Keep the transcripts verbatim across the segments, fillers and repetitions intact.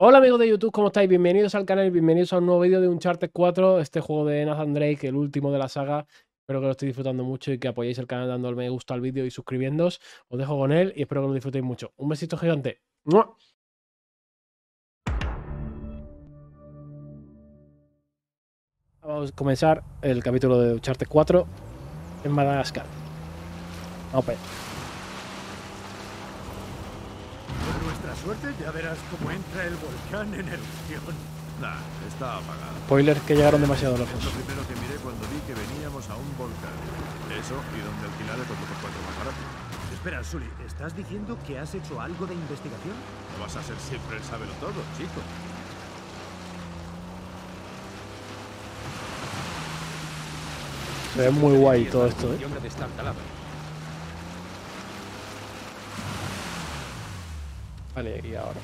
Hola amigos de YouTube, ¿cómo estáis? Bienvenidos al canal y bienvenidos a un nuevo vídeo de Uncharted cuatro, este juego de Nathan Drake, el último de la saga. Espero que lo estéis disfrutando mucho y que apoyéis el canal dando al me gusta al vídeo y suscribiéndoos. Os dejo con él y espero que lo disfrutéis mucho. Un besito gigante. ¡Mua! Vamos a comenzar el capítulo de Uncharted cuatro en Madagascar. Vamos para allá. Con nuestra suerte ya verás cómo entra el volcán en erupción. Nah, está apagado. Spoilers que llegaron demasiado Es lo lejos. primero que miré cuando vi que veníamos a un volcán. Eso y donde alquilar el cuatro por cuatro más barato. Espera, Sully, ¿estás diciendo que has hecho algo de investigación? No vas a ser siempre el sábelo todo, chico. Se ve muy guay todo esto, ¿eh? Vale, y ahora.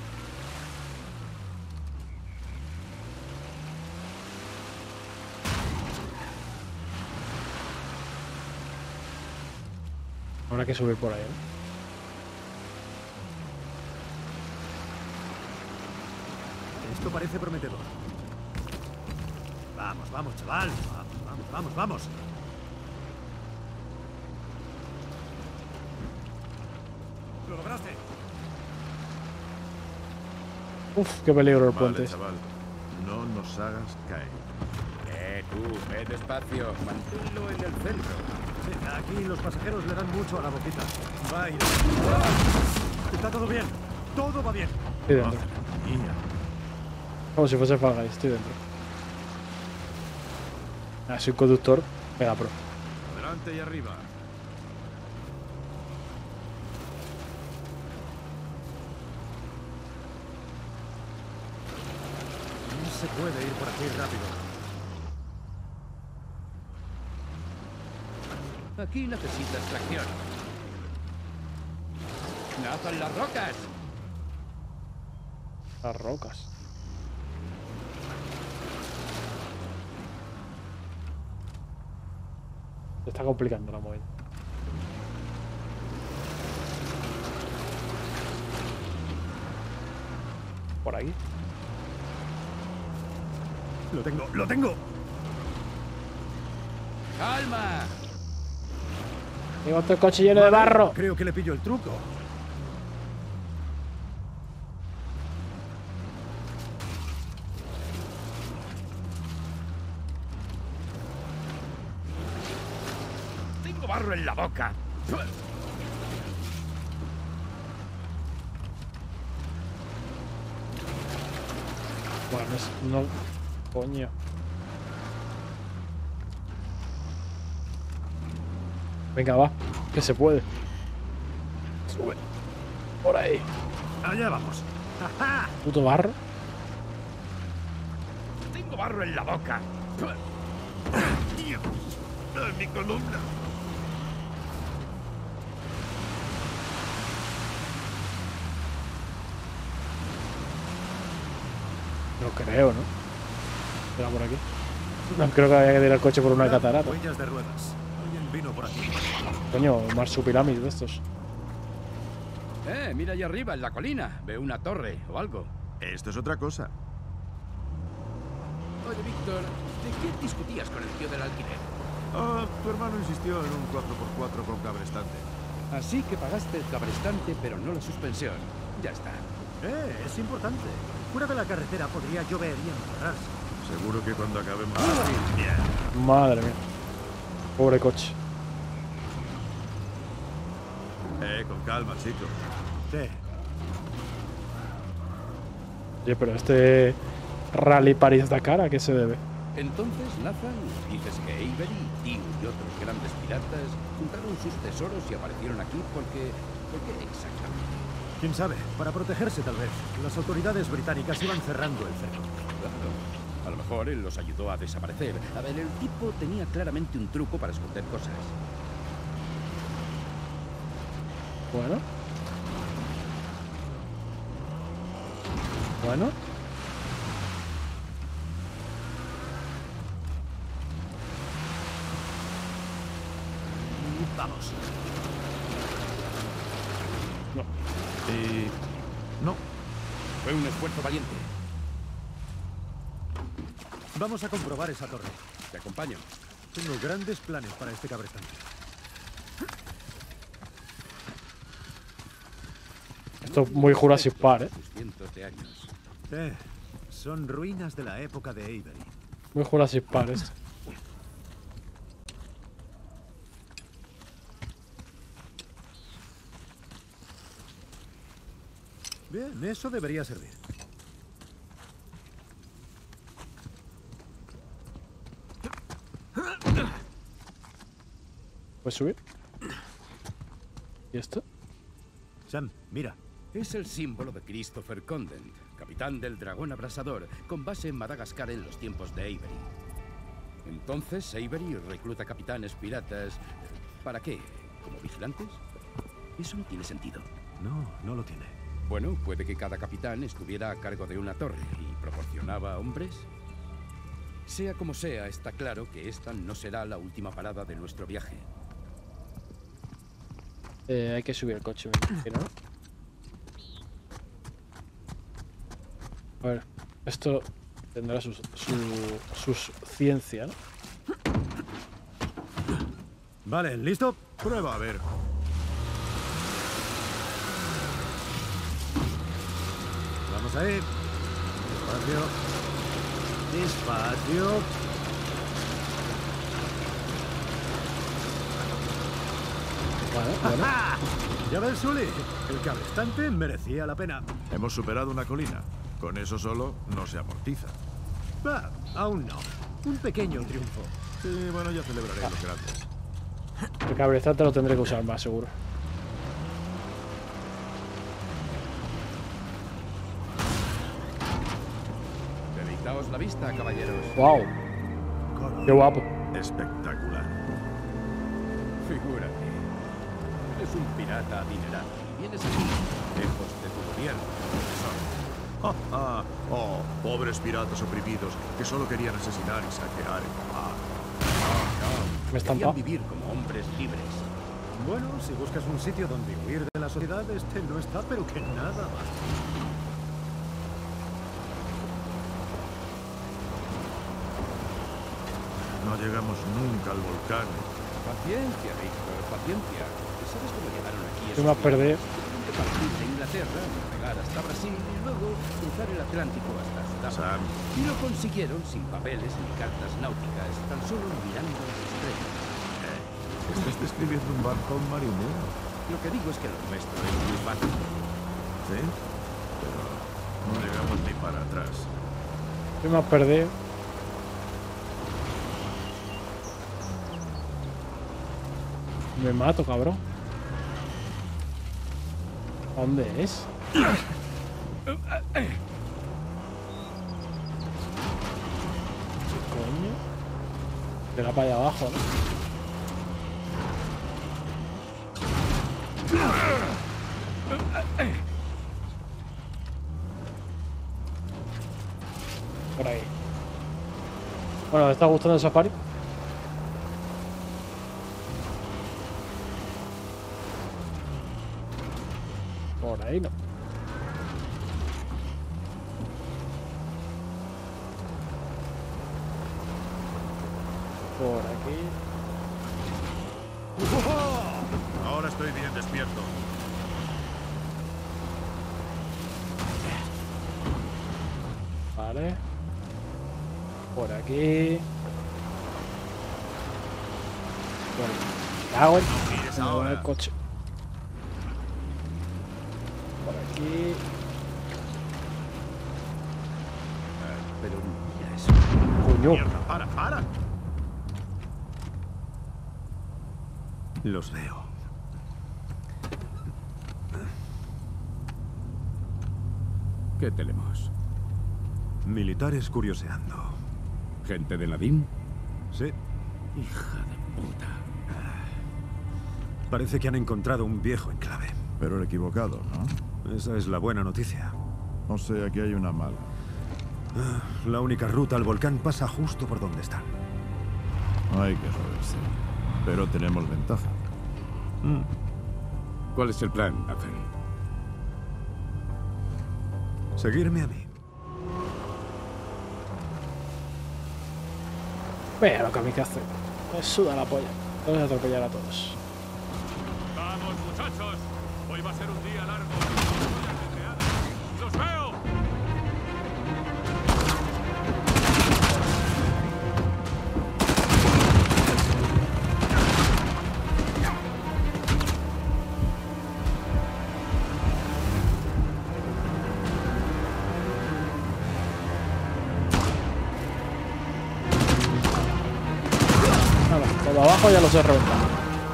Habrá que subir por ahí, ¿eh? Esto parece prometedor. Vamos, vamos, chaval. Vamos, vamos, vamos, vamos. ¡Lo lograste! Uf, qué peligro el puente. Vale, chaval. No nos hagas caer. Eh, tú, ve despacio. Manténlo en el centro. Sí, aquí los pasajeros le dan mucho a la boquita. Va a ir. Está todo bien. Todo va bien. Estoy dentro. Mía. Como si fuese Fall Guys, estoy dentro. Ah, soy conductor. Venga, pro. Adelante y arriba. No se puede ir por aquí rápido. Aquí necesitas tracción. ¡Nazan las rocas! Las rocas. Se está complicando la movida. Por aquí. Lo tengo, lo tengo. ¡Calma! Tengo otro coche lleno de barro. Creo que le pillo el truco. ¡Tengo barro en la boca! Bueno, no, es- no. Coño. Venga, va. Que se puede. Sube. Por ahí. Allá vamos. ¡Ajá! Puto barro. ¡Tengo barro en la boca! Dios. ¡Ay, mi columna! No creo, ¿no? Era por aquí. No creo que haya que tirar el coche por una Cuidado, catarata. Huellas de ruedas. Alguien vino por aquí. Coño, marsupilamis de estos. Eh, mira allá arriba, en la colina. Veo una torre o algo. Esto es otra cosa. Oye, Víctor, ¿de qué discutías con el tío del alquiler? Ah, tu hermano insistió en un cuatro por cuatro con cabrestante. Así que pagaste el cabrestante, pero no la suspensión. Ya está. Eh, es importante. Fuera de la carretera podría llover y embarrarse. Seguro que cuando acabemos así. Bien. Madre mía. Pobre coche. Eh, con calma, chico. Sí. Oye, pero este Rally París-Dakar, ¿a qué se debe? Entonces, Nathan, dices que Avery, Tew y otros grandes piratas juntaron sus tesoros y aparecieron aquí porque... ¿Por qué exactamente? ¿Quién sabe? Para protegerse, tal vez. Las autoridades británicas iban cerrando el cerco. Claro. A lo mejor él los ayudó a desaparecer. A ver, el tipo tenía claramente un truco para esconder cosas. Bueno. Bueno. Vamos. No. Y... no. Fue un esfuerzo valiente. Vamos a comprobar esa torre. Te acompaño. Tengo grandes planes para este cabestante. Esto es muy Jurassic Park, ¿eh? Sus cientos de años. Eh, son ruinas de la época de Avery. Muy Jurassic Park esto. Bien, eso debería servir. ¿Puedes subir? ¿Y esto? Sam, mira. Es el símbolo de Christopher Condent, capitán del dragón abrasador, con base en Madagascar en los tiempos de Avery. Entonces, Avery recluta capitanes piratas. ¿Para qué? ¿Como vigilantes? Eso no tiene sentido. No, no lo tiene. Bueno, puede que cada capitán estuviera a cargo de una torre y proporcionaba hombres. Sea como sea, está claro que esta no será la última parada de nuestro viaje. Eh, hay que subir el coche, me imagino, ¿no? A ver, esto tendrá sus, su, sus ciencia, ¿no? Vale, ¿listo? Prueba a ver. Vamos ahí. Despacio. Despacio. Bueno, bueno. ¡Ah! Ya ves, Sully. El cabestante merecía la pena. Hemos superado una colina. Con eso solo no se amortiza. Ah, aún no. Un pequeño triunfo. Sí, bueno, ya celebraré los grandes. El cabezante lo tendré que usar más, seguro. Deleitaos la vista, caballeros. ¡Wow! ¡Qué guapo! Espectacular. Figúrate. Eres un pirata adinerado y vienes aquí, lejos de tu gobierno, profesor. Ah, ah, oh, pobres piratas oprimidos que solo querían asesinar y saquear el mar. No, Me he estampado. querían vivir como hombres libres. Bueno, si buscas un sitio donde huir de la sociedad, este no está, pero que nada más. No llegamos nunca al volcán. Paciencia, Víctor, paciencia. ¿Sabes cómo llegaron aquí? Yo me voy a perder. Tuvieron que partir de Inglaterra, navegar hasta Brasil y luego cruzar el Atlántico hasta Sudáfrica. Sam, Y lo consiguieron sin papeles ni cartas náuticas, tan solo mirando las estrellas. estás describiendo un barco marinero. Lo que digo es que lo nuestro es muy fácil. Sí, pero no llegamos ni para atrás. Yo me voy a perder. Me mato, cabrón. ¿Dónde es? ¿Qué coño? Llega para allá abajo, ¿no? Por ahí. Bueno, ¿te está gustando el safari? Por ahí no. Por aquí. Ahora estoy bien despierto. Vale. Por aquí. Bueno, cago en- No mires me voy ahora. al coche. Por aquí. Pero mira eso. Coño. Mierda, para, para. Los veo. ¿Qué tenemos? Militares curioseando. ¿Gente de Nadine? Sí, Hija de puta. parece que han encontrado un viejo enclave. Pero el equivocado, ¿no? Esa es la buena noticia. O sea que hay una mala. La única ruta al volcán pasa justo por donde están. Hay que joderse. Pero tenemos ventaja. ¿Cuál es el plan, Nathan? Seguirme a mí. Vea lo que a mí que hace. Me suda la polla. Vamos a atropellar a todos. ¡Vamos, muchachos! Hoy va a ser un día largo. ¡Los veo! Nada, por abajo ya los he reventado.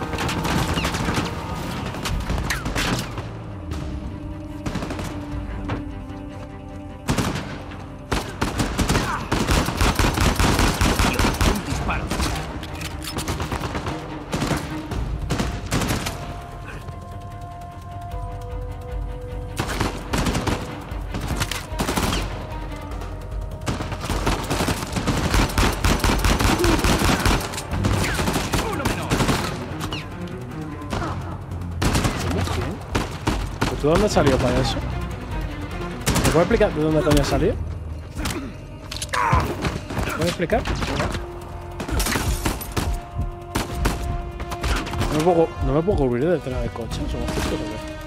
¿De dónde salió para eso? ¿Me puedes explicar de dónde coño salió? ¿Me puedes explicar? No me puedo, no me puedo cubrir detrás del coche, somos justos, ¿o qué?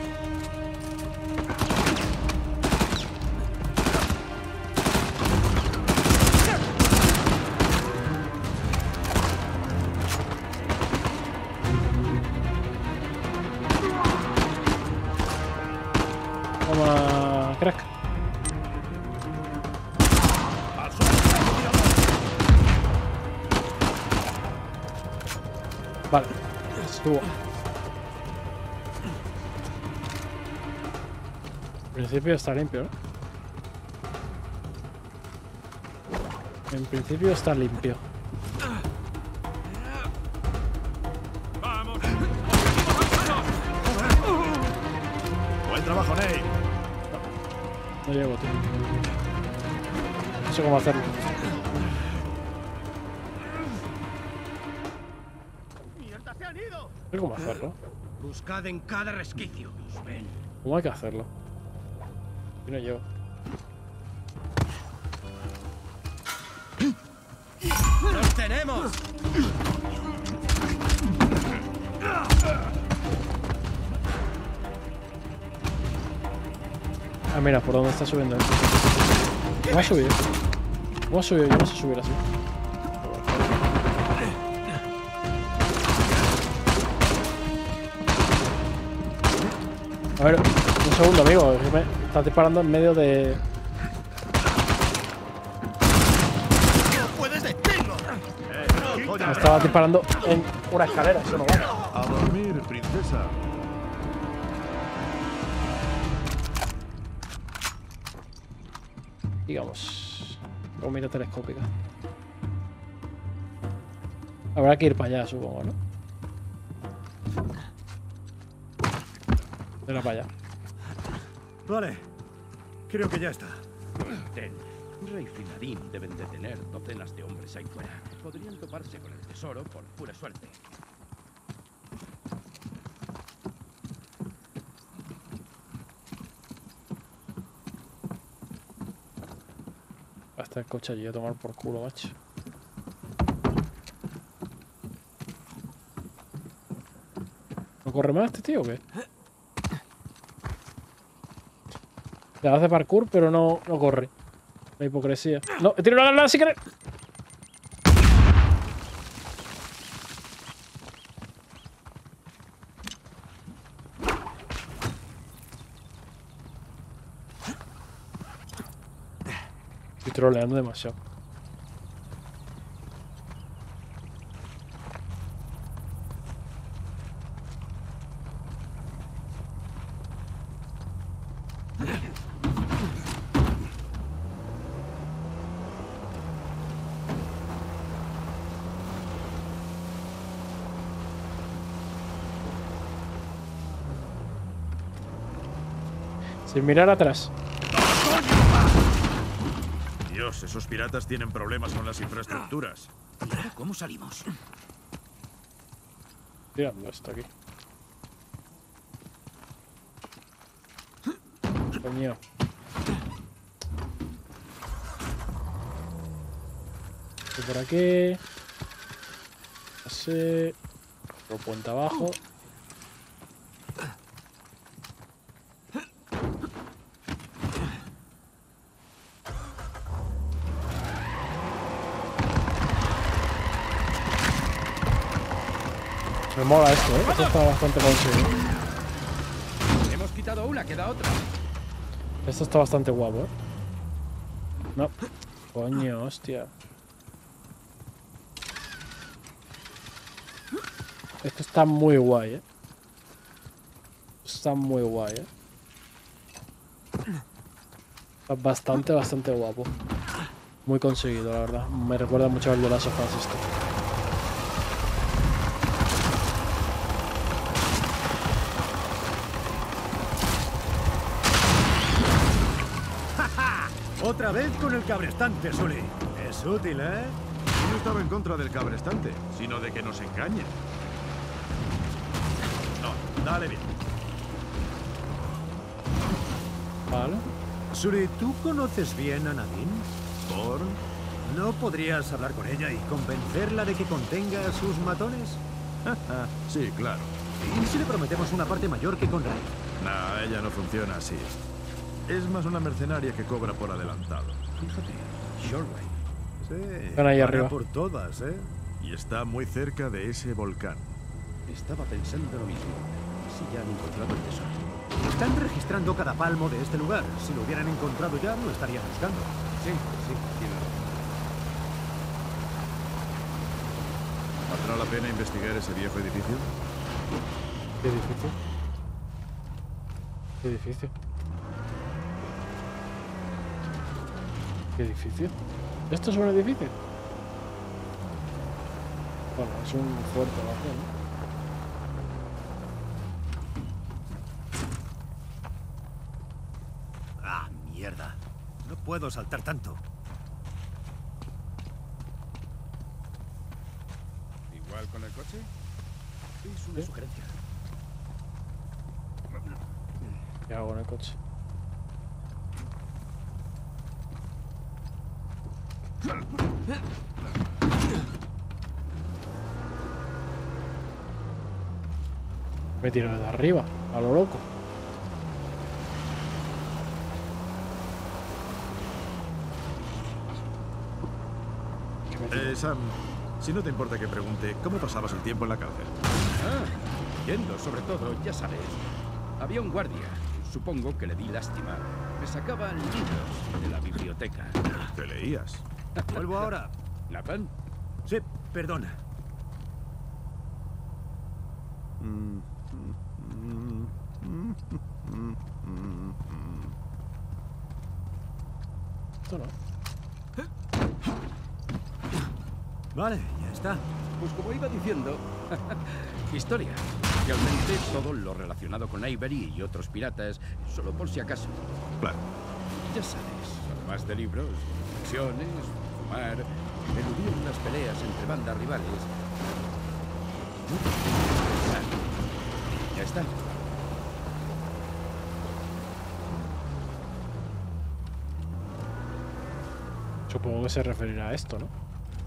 Toma, crack. Vale, estuvo. En principio está limpio, ¿no? En principio está limpio. ¡Vamos! ¡Buen trabajo, Nate! No llego, tío. No sé cómo hacerlo. ¡Mierda, se han ido! No sé cómo hacerlo. Buscad en cada resquicio. Ven. ¿Cómo hay que hacerlo? Yo no llego. ¡Los tenemos! Ah, mira, por dónde está subiendo esto. ¿Cómo ha subido? ¿Cómo ha subido? Yo no sé subir así. A ver, un segundo, amigo. que me estás disparando en medio de... ¡No puedes detenerlo! Me estaba disparando en una escalera, eso no vale. A dormir, princesa. Digamos. Con mira telescópica. Habrá que ir para allá, supongo, ¿no? Era para allá. Vale. Creo que ya está. Ten. Rey Finadín deben de tener docenas de hombres ahí fuera. Podrían toparse con el tesoro por pura suerte. Hasta el coche allí a tomar por culo, macho. ¿No corre más este tío o qué? Le hace parkour, pero no, no corre. La hipocresía. No, tiro una granada si quieres. Estoy troleando demasiado. Sin mirar atrás. Dios, esos piratas tienen problemas con las infraestructuras. ¿Y ahora cómo salimos? Tirando esto aquí. Coño. Y por aquí. Así. Otro puente abajo. Me mola esto, ¿eh? Esto está bastante conseguido. Hemos quitado una, queda otra. Esto está bastante guapo, ¿eh? No. Coño, hostia. Esto está muy guay, ¿eh? Está muy guay, ¿eh? Está bastante, bastante guapo. Muy conseguido, la verdad. Me recuerda mucho al de las sofás esto. Otra vez con el cabrestante, Sully. Es útil, ¿eh? Yo no estaba en contra del cabrestante, sino de que nos engañe. No, dale bien. Vale. Sully, ¿tú conoces bien a Nadine? ¿Por? ¿No podrías hablar con ella y convencerla de que contenga a sus matones? Sí, claro. ¿Y si le prometemos una parte mayor que con Ray? Nah, ella no funciona así. Es más una mercenaria que cobra por adelantado. Fíjate, Shoreline. Sí, Están ahí paga arriba. por todas, ¿eh? Y está muy cerca de ese volcán. Estaba pensando lo mismo. Si ya han encontrado el tesoro. Están registrando cada palmo de este lugar. Si lo hubieran encontrado ya, lo estarían buscando. Sí, sí, tiene razón. ¿Valdrá la pena investigar ese viejo edificio? Qué difícil. Qué difícil. Qué edificio. ¿Esto es un edificio? Bueno, es un fuerte abajo, ¿no? Ah, mierda. No puedo saltar tanto. ¿Igual con el coche? Es una ¿Sí? sugerencia. ¿Qué hago en el coche? Me tiro de arriba, a lo loco. ¿Qué me tiro? Eh, Sam, si no te importa que pregunte, ¿cómo pasabas el tiempo en la cárcel? Ah, yendo, sobre todo, ya sabes. Había un guardia. Supongo que le di lástima. Me sacaba libros de la biblioteca. ¿Te leías? ¿Vuelvo ahora? ¿Nathan? Sí, perdona. Mm, mm, mm, mm, mm, mm. Esto no. Vale, ya está. Pues como iba diciendo, historia. Realmente todo lo relacionado con Avery y otros piratas, solo por si acaso. Claro. Ya sabes, además de libros, misiones, fumar, eludir unas peleas entre bandas rivales. Ya está. Supongo que se referirá a esto, ¿no?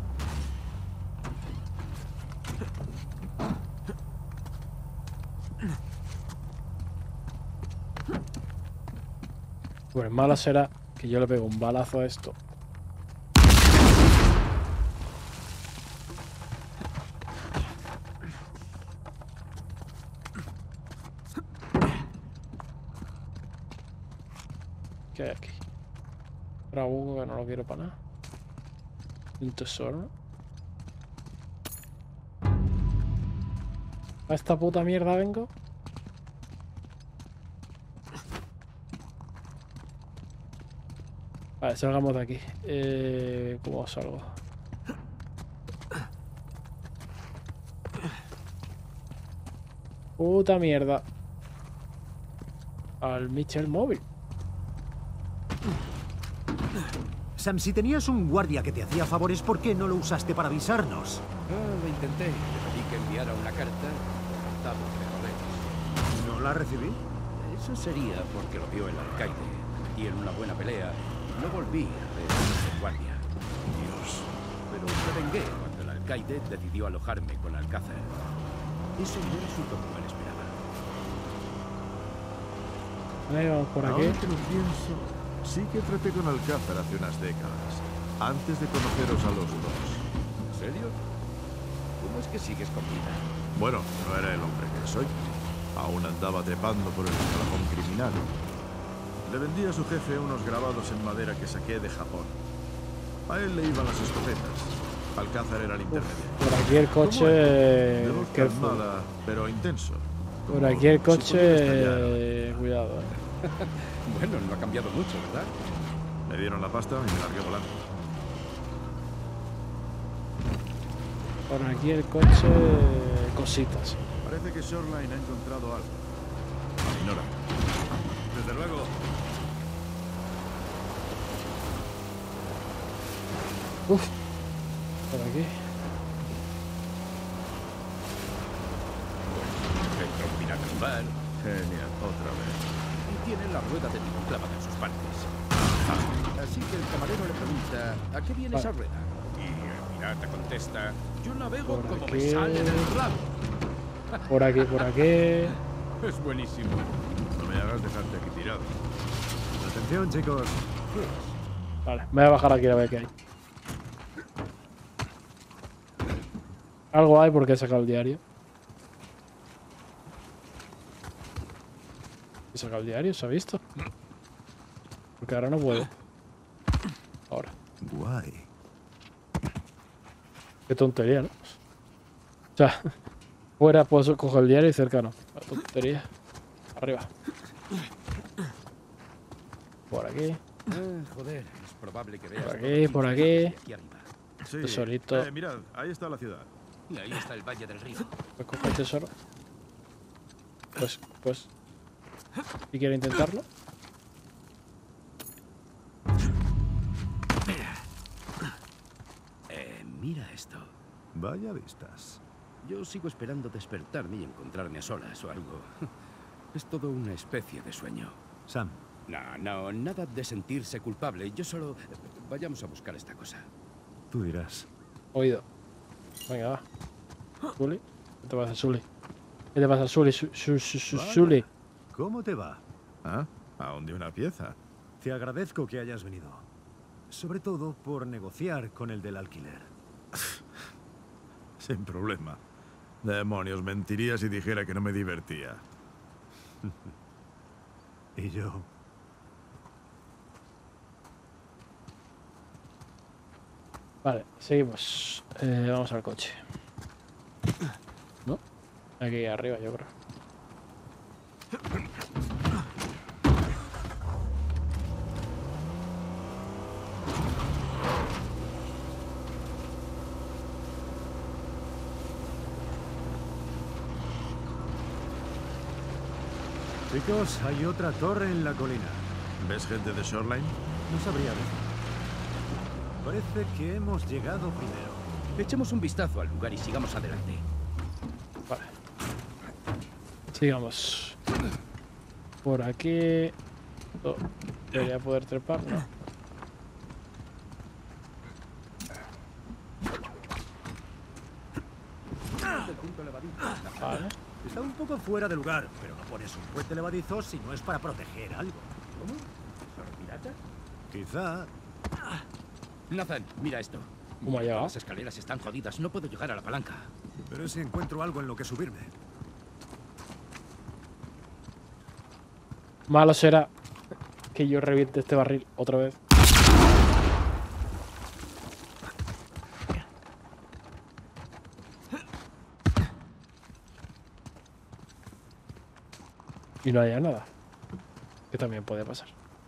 Pues mala será que yo le pego un balazo a esto. ¿Qué hay aquí? Trabuco que no lo quiero para nada. Un tesoro. ¿A esta puta mierda vengo? Vale, salgamos de aquí. Eh, ¿Cómo salgo? Puta mierda. Al Mitchell móvil. Sam, si tenías un guardia que te hacía favores, ¿por qué no lo usaste para avisarnos? Ah, lo intenté. Le pedí que enviara una carta. Octavo de ¿No la recibí? Eso sería porque lo vio el alcaide. Y en una buena pelea no volví a ver a ese guardia. Dios. Pero me vengué cuando el alcaide decidió alojarme con Alcázar. Eso no resultó como él esperaba. Ahí vamos por aquí. Ahora que lo pienso, sí que traté con Alcázar hace unas décadas, antes de conoceros a los dos. ¿En serio? ¿Cómo es que sigues con vida? Bueno, no era el hombre que soy. Aún andaba trepando por el escalafón criminal. Le vendí a su jefe unos grabados en madera que saqué de Japón. A él le iban las escopetas. Alcázar era el intermediario. Por aquí el ¿Cómo coche. era? De voz Careful. calmada, pero intenso. Por Como aquí el si pudiera coche. estallar. Cuidado, eh. Bueno, no ha cambiado mucho, ¿verdad? Me dieron la pasta y me largué volando. Por aquí el coche. Cositas. Parece que Shoreline ha encontrado algo. Ignora. Desde luego. Uf. Por aquí. Entró un pirata en un bar Genial, otra vez. y tiene la rueda de timón clavada en sus partes. Así que el camarero le pregunta, ¿a qué viene Vale. esa rueda? Y el pirata contesta, yo navego Por como aquí. me sale del rabo. Por aquí, por aquí. Es buenísimo. No me hagas dejarte aquí tirado. Atención, chicos. Vale, me voy a bajar aquí a ver qué hay. Algo hay porque he sacado el diario. He sacado el diario, ¿se ha visto? Porque ahora no puedo. Ahora. Guay. Qué tontería, ¿no? O sea, fuera puedo coger el diario y cerca no. La tontería. Arriba. Por aquí. Ah, joder, es probable que veas Por todo aquí, el por infierno aquí. desde aquí arriba. Sí. Tesorito. Eh, mirad, ahí está la ciudad. Y ahí está el Valle del Río. Pues coge el tesoro. Pues, pues. ¿Y quiere intentarlo? Eh, mira esto. Vaya vistas. Yo sigo esperando despertarme y encontrarme a solas o algo. Es todo una especie de sueño. Sam, No, no, nada de sentirse culpable. Yo solo... Vayamos a buscar esta cosa. tú dirás. Oído. Venga, va. Sully. ¿Qué te pasa, Sully? ¿Qué te pasa, Sully? Su- su- su- su- Vaya. Sully. ¿Cómo te va? ¿Ah? Aún de una pieza. Te agradezco que hayas venido. Sobre todo por negociar con el del alquiler. Sin problema. Demonios, mentiría si dijera que no me divertía. Y yo. Vale, seguimos. Eh, vamos al coche. ¿No? Aquí arriba, yo creo. Chicos, hay otra torre en la colina. ¿Ves gente de Shoreline? No sabría decir. Parece que hemos llegado primero. Echemos un vistazo al lugar y sigamos adelante. Vale. Sigamos. Por aquí. Oh, debería poder trepar, ¿no? Vale. Está un poco fuera de lugar, pero no pones un puente levadizo si no es para proteger algo. ¿Cómo? ¿Son piratas? Quizá. Nathan, mira esto. ¿Cómo ha llegado? Las escaleras están jodidas, no puedo llegar a la palanca. Pero si encuentro algo en lo que subirme. Malo será que yo reviente este barril otra vez. Y no haya nada. Que también puede pasar.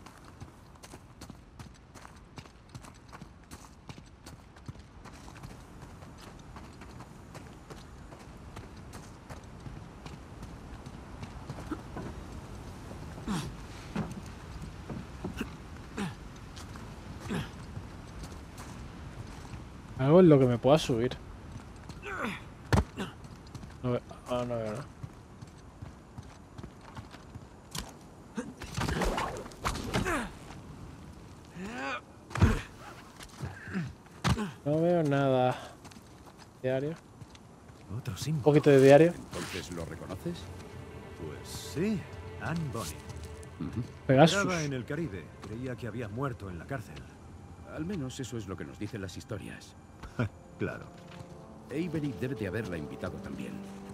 Algo en lo que me pueda subir. No ve- ah, no veo nada. No veo nada. Diario. Otro Un símbolo. poquito de diario. ¿Entonces lo reconoces? Pues sí, Anne Bonny. Ujú. Pegasus. Estaba en el Caribe. Creía que había muerto en la cárcel. Al menos eso es lo que nos dicen las historias. Claro. Avery debe de haberla invitado también.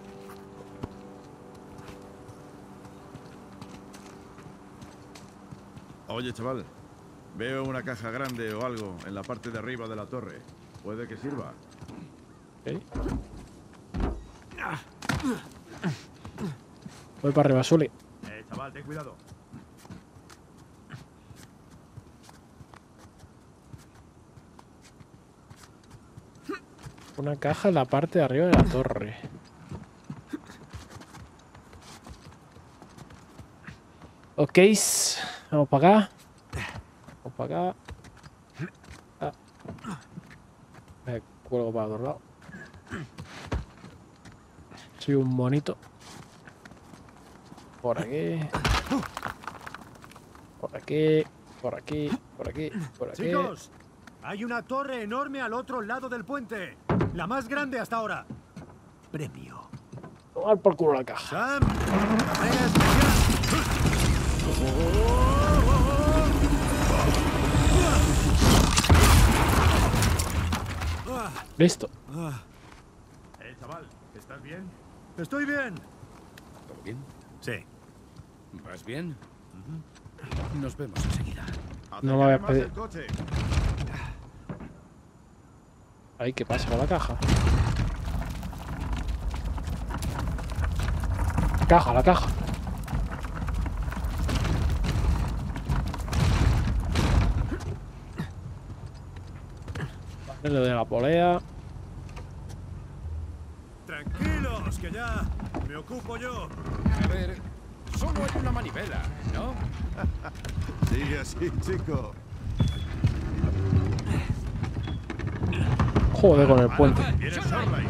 Oye, chaval. Veo una caja grande o algo en la parte de arriba de la torre. Puede que sirva. Ok. Voy para arriba, Sully. Eh, chaval, ten cuidado. Una caja en la parte de arriba de la torre. Ok. Vamos para acá. Vamos para acá. Ah. Me cuelgo para otro lado. Soy un monito. Por aquí. Por aquí. Por aquí. Por aquí. Por aquí. Chicos, hay una torre enorme al otro lado del puente. La más grande hasta ahora. Premio. Tomar por culo la caja. Sam, entrega especial. Listo. Ah, Eh, chaval, ¿estás bien? estoy bien. ¿Todo bien? Sí. ¿Vas bien? Nos vemos enseguida. No me voy a Acércate más pedir. el coche. Ay, ¿qué pasa con la caja? Caja, la caja. Vale, lo de la polea. Tranquilos, que ya me ocupo yo. A ver, solo hay una manivela, ¿no? Sigue así, chico. Joder con el puente. ¿Tienes Starlight?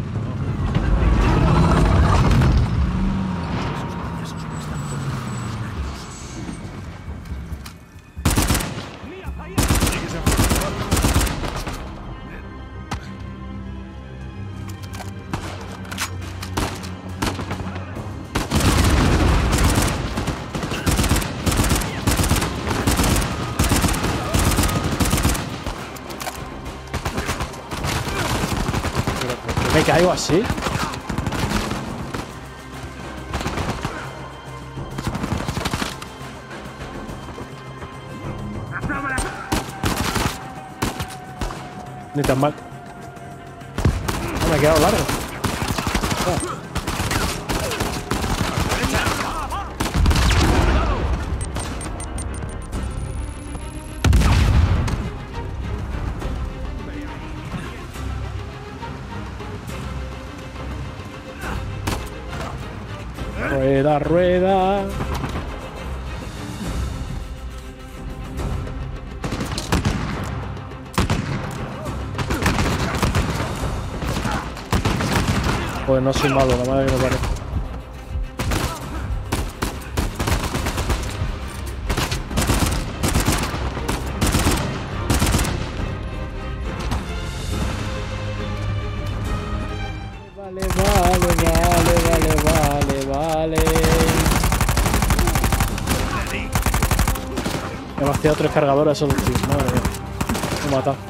Me caigo así. Ni tan mal. No, me he quedado largo. Ah. Rueda, rueda. Pues no soy malo, la madre que me parece. Vale, vale, vale, vale, vale, vale. Me he vaciado tres cargadores solo, tío. Madre mía. Me he matado.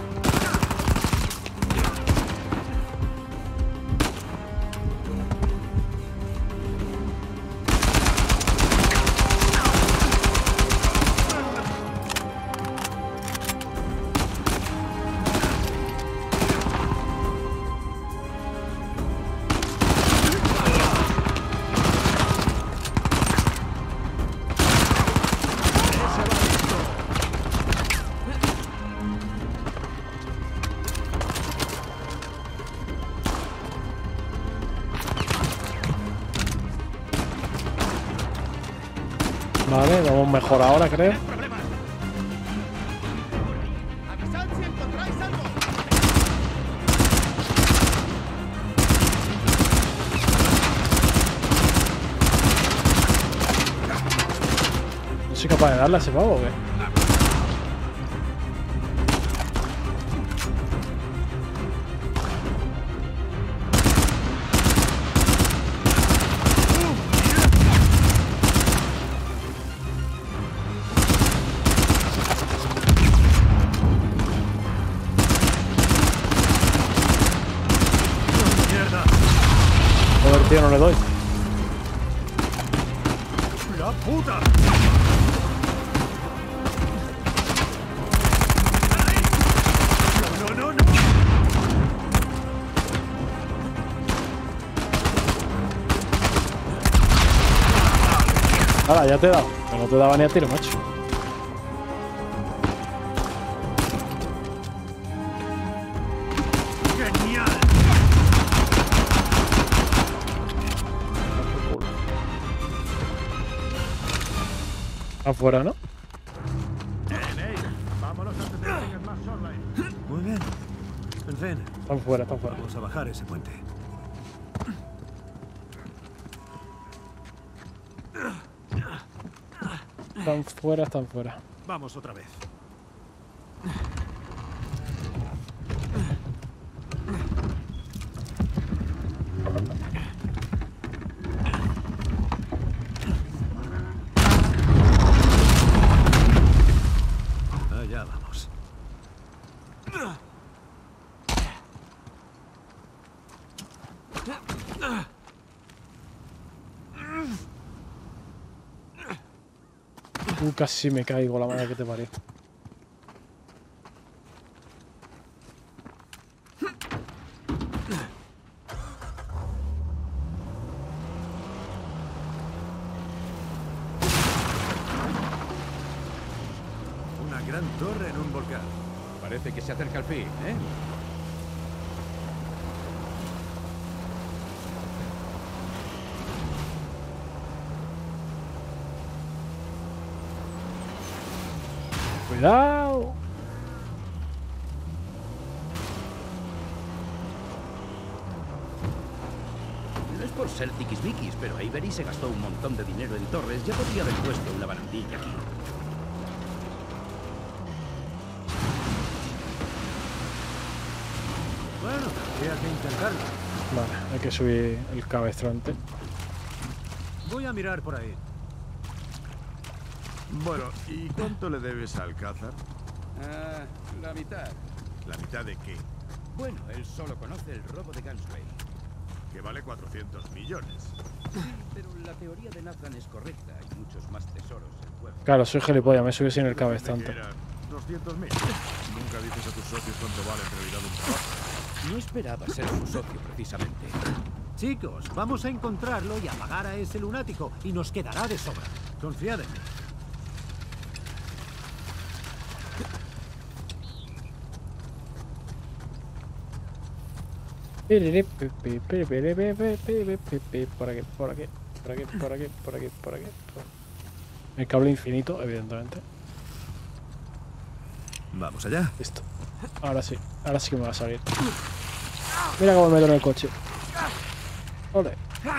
Vale, vamos mejor ahora, creo. ¡Avisad si encontráis algo! ¿No soy capaz de darle a ese pavo o qué? Tío, no le doy. ¡La puta! No, no, no. Ahora, ya te he dado. Que no te daba ni a tiro, macho. ¡Genial! Afuera, ¿no? Vámonos antes de que tengas más shoreline. Muy bien. En fin, Están fuera, están fuera. vamos a bajar ese puente. Están fuera, están fuera. Vamos otra vez. Allá vamos. Uh, casi me caigo, la madre que te parió. Una gran torre en un volcán. Parece que se acerca el fin, ¿eh? Cuidado. No es por ser tiquismiquis, pero Avery se gastó un montón de dinero en torres. Ya podría haber puesto una barandilla aquí. Bueno, habría que intentarlo. Vale, hay que subir el cabestrante. Voy a mirar por ahí. Bueno, ¿y cuánto le debes al Alcázar? Ah, la mitad. ¿La mitad de qué? Bueno, él solo conoce el robo de Gunsway. Que vale cuatrocientos millones. Sí, pero la teoría de Nathan es correcta. Hay muchos más tesoros en juego. Claro, soy gilipollas, me subí sin el ¿De cabestrante. qué eran? ¿doscientos mil? Nunca dices a tus socios cuánto vale en realidad un trabajo. No esperaba ser su socio, precisamente. Chicos, vamos a encontrarlo y a pagar a ese lunático. Y nos quedará de sobra. Confiad en mí. Por aquí, por aquí, por aquí, por aquí, por aquí, por aquí. El cable infinito, evidentemente. Vamos allá. Listo. Ahora sí, ahora sí que me va a salir. Mira cómo me meto en el coche. Ole.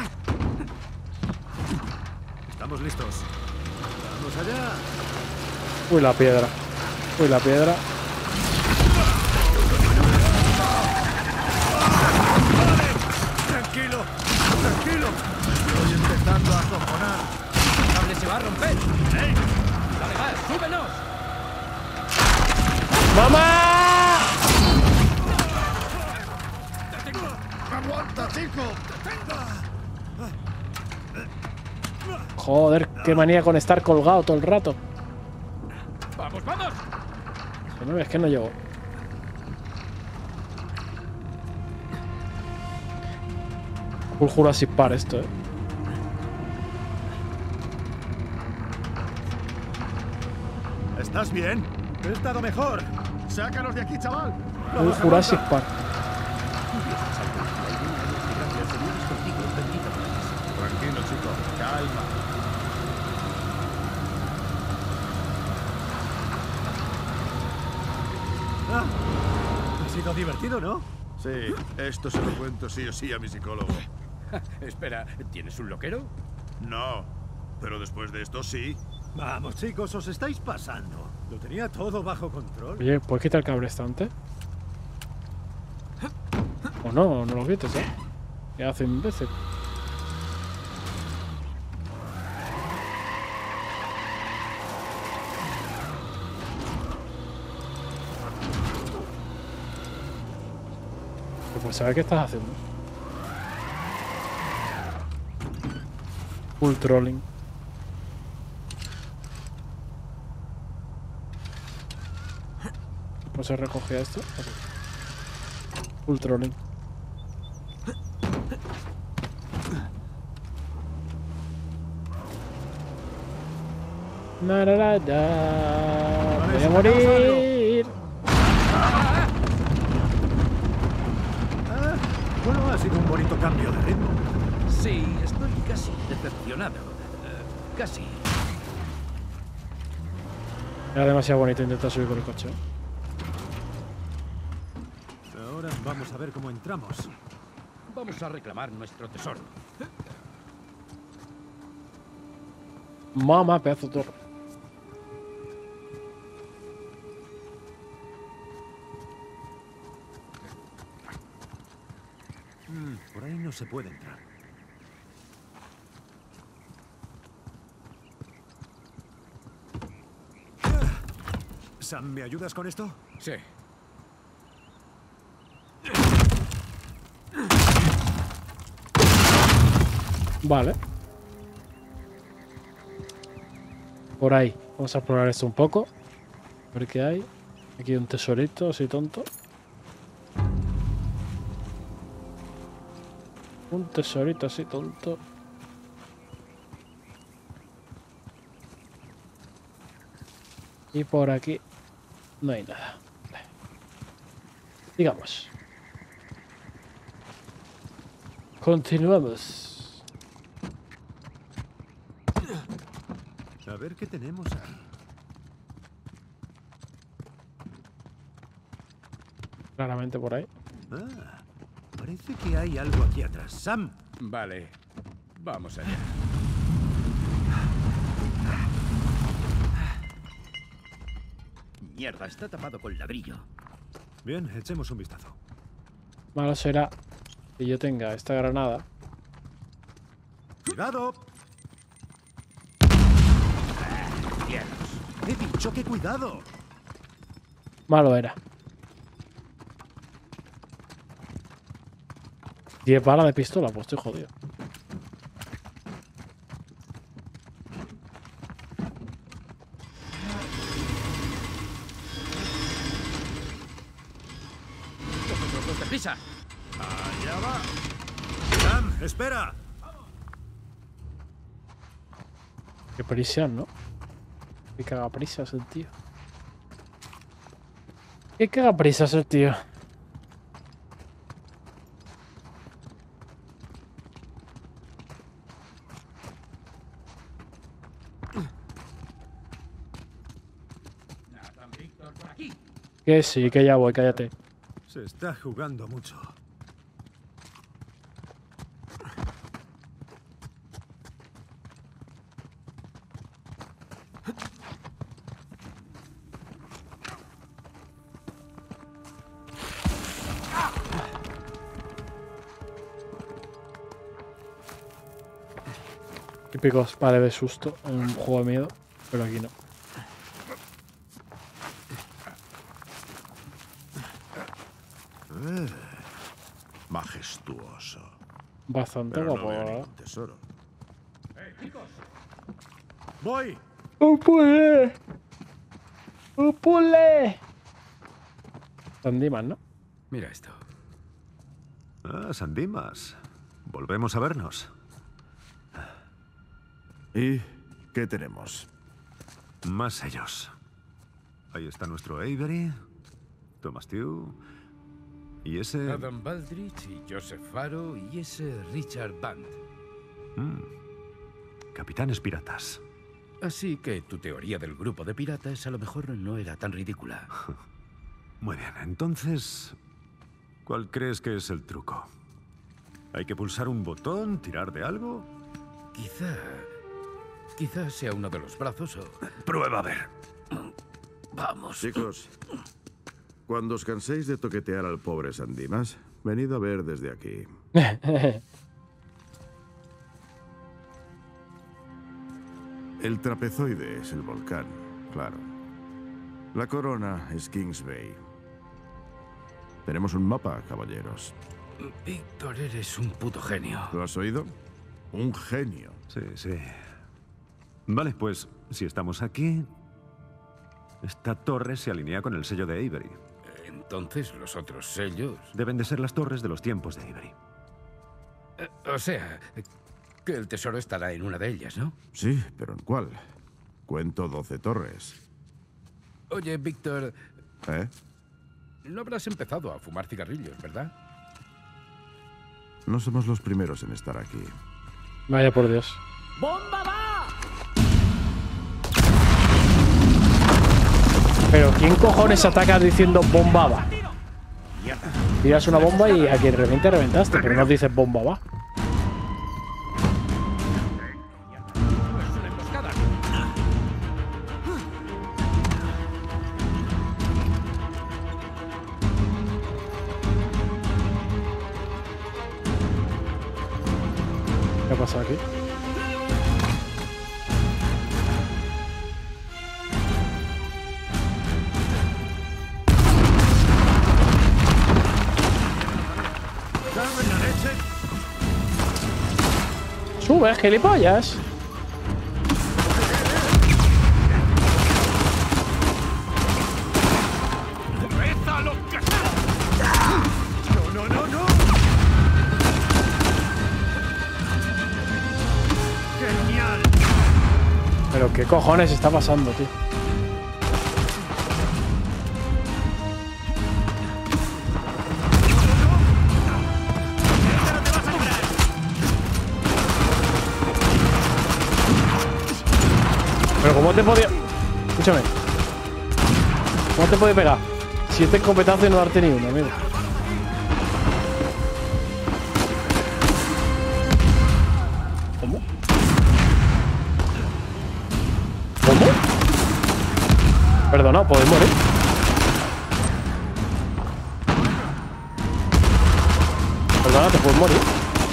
Estamos listos. Vamos allá. Uy, la piedra. Uy, la piedra. Tranquilo, tranquilo. Estoy empezando a acojonar. ¡El cable se va a romper! ¡Eh! ¡Dale más! ¡Súbenos! ¡Mamá! ¡Aguanta, chico! Joder, qué manía con estar colgado todo el rato. ¡Vamos, vamos! Que no, es que no llego. Full Jurassic Park esto, eh. ¿Estás bien? He estado mejor. ¡Sácanos de aquí, chaval! Full Jurassic Park. Tranquilo, chico. Calma. Ah, ha sido divertido, ¿no? Sí, esto se lo cuento sí o sí a mi psicólogo. Espera, ¿tienes un loquero? No, pero después de esto sí. Vamos, chicos, os estáis pasando. Lo tenía todo bajo control. Oye, ¿puedes quitar el cabestrante? O no, no lo quites, ¿eh? ¿Qué hace imbécil? Pues saber qué estás haciendo. Full trolling. ¿Cómo se recogía esto? Full trolling. Na, na, na, na. Voy a morir. Ah, bueno, ha sido un bonito cambio de ritmo. Sí, estoy casi decepcionado. Eh, casi. Era demasiado bonito intentar subir con el coche. Ahora vamos a ver cómo entramos. Vamos a reclamar nuestro tesoro. Mamá, pedazo de torre. Mm, por ahí no se puede entrar. Sam, ¿me ayudas con esto? Sí. Vale. Por ahí. Vamos a explorar esto un poco. A ver qué hay. Aquí hay un tesorito, así tonto. Un tesorito así tonto. Y por aquí no hay nada. Vale. Digamos. Continuamos. A ver qué tenemos ahí. Claramente por ahí. Ah, parece que hay algo aquí atrás. Sam, Vale. Vamos allá. Mierda, está tapado con ladrillo. bien, echemos un vistazo. Malo será que yo tenga esta granada. ¡Cuidado! Cielos. He dicho que cuidado. Malo era. diez balas de pistola, pues estoy jodido. ¡Vosotros, deprisa! Allá va. Sam, espera. Qué prisión, ¿no? Qué cagaprisas el tío. Qué cagaprisas el tío. Nathan Victor por aquí. Que sí, que ya voy, cállate. Se está jugando mucho. Típicos vale de susto en un juego de miedo, pero aquí no. Eh, majestuoso. Bastante Pero no guapo, veo ¿verdad? ningún tesoro. Voy. ¡Un puzzle! ¡Un puzzle! Sandimas, ¿no? Mira esto. Ah, Sandimas. Volvemos a vernos. ¿Y qué tenemos? Más sellos. Ahí está nuestro Avery, Thomas Tew y ese... Adam Baldrige y Joseph Faro y ese Richard Band. Mm, Capitanes piratas. Así que tu teoría del grupo de piratas a lo mejor no era tan ridícula. Muy bien, entonces... ¿Cuál crees que es el truco? ¿Hay que pulsar un botón, tirar de algo? Quizá... Quizá sea uno de los brazos o... Prueba a ver. Vamos. Chicos, cuando os canséis de toquetear al pobre Sandimas, venid a ver desde aquí. El trapezoide es el volcán, claro. La corona es Kings Bay. Tenemos un mapa, caballeros. Víctor, eres un puto genio. ¿Lo has oído? Un genio. Sí, sí. Vale, pues si estamos aquí, esta torre se alinea con el sello de Avery. Entonces, los otros sellos... Deben de ser las torres de los tiempos de Avery. Eh, o sea, que el tesoro estará en una de ellas, ¿no? Sí, pero ¿en cuál? Cuento doce torres. Oye, Víctor, ¿Eh? no habrás empezado a fumar cigarrillos, ¿verdad? No somos los primeros en estar aquí. Vaya por Dios. ¡Bomba va! Pero ¿quién cojones ataca diciendo bomba va? Tiras una bomba y a quien reviente, reventaste, pero no dices bomba va. Es una emboscada. ¿Qué ha pasado aquí? Sube, gilipollas. ¡No, no, no, no! ¡Genial! Pero qué cojones está pasando, tío. Pero ¿cómo te podía...? Escúchame. ¿Cómo te puede pegar? Siete escopetazos y no darte ni uno, amigo. ¿Cómo? ¿Cómo? Perdona, ¿podéis morir? Perdona, ¿te puedes morir?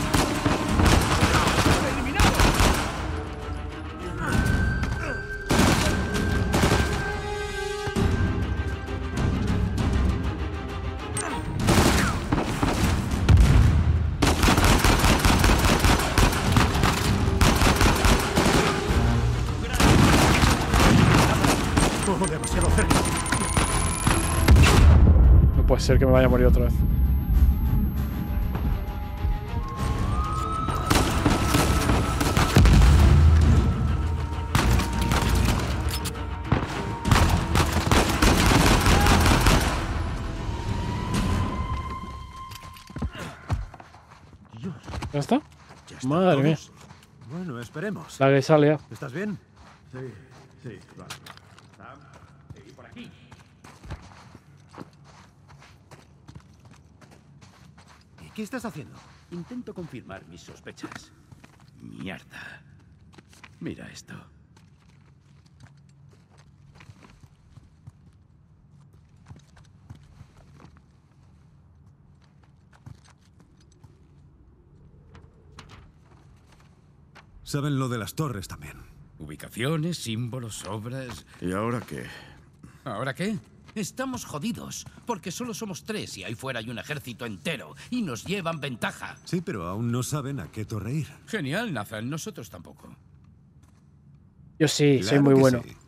Demasiado cerca. No puede ser que me vaya a morir otra vez. ¿Ya está? ¿Ya están Madre mía. todos? Bueno, esperemos. La que sale. ¿Estás bien? Sí, sí, vale. Por aquí. ¿Y qué estás haciendo? Intento confirmar mis sospechas. Mierda. Mira esto. Saben lo de las torres también. Ubicaciones, símbolos, obras... ¿Y ahora qué? ¿Ahora qué? Estamos jodidos, porque solo somos tres y ahí fuera hay un ejército entero y nos llevan ventaja. Sí, pero aún no saben a qué torre ir. Genial, Nathan, nosotros tampoco. Yo sí, soy Claro muy que bueno. sí.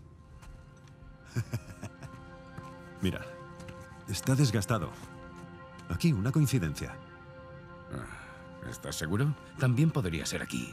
Mira, está desgastado. Aquí, una coincidencia. ¿Estás seguro? También podría ser aquí.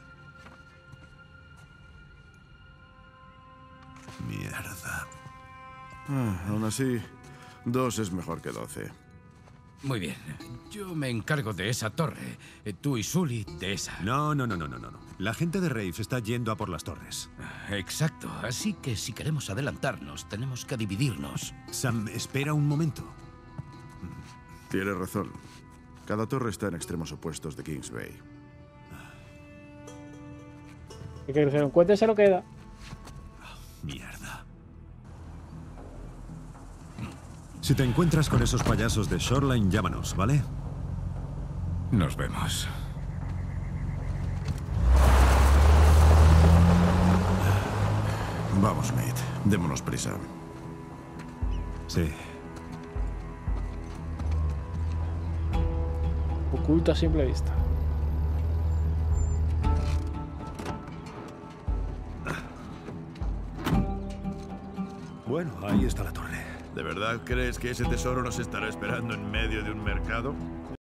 Mierda. Ah, aún así, dos es mejor que doce. Muy bien, yo me encargo de esa torre. Eh, Tú y Sully de esa. No, no, no, no, no, no. La gente de Rafe está yendo a por las torres. Exacto, así que si queremos adelantarnos, tenemos que dividirnos. Sam, espera un momento. Tienes razón. Cada torre está en extremos opuestos de Kings Bay. ¿Qué que se lo encuentre se lo queda. Mierda. Si te encuentras con esos payasos de Shoreline, llámanos, ¿vale? Nos vemos. Vamos, Nate. Démonos prisa. Sí. Oculto a simple vista. Bueno, ahí está la torre. ¿De verdad crees que ese tesoro nos estará esperando en medio de un mercado?